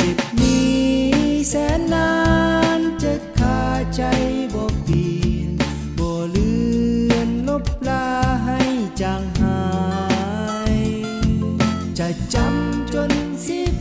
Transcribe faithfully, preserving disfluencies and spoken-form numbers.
จ็บนี้แสนนานจะขาใจบ่เปลี่ยนบ่เลือนลบลาให้จางหายจะจำจนสิ้น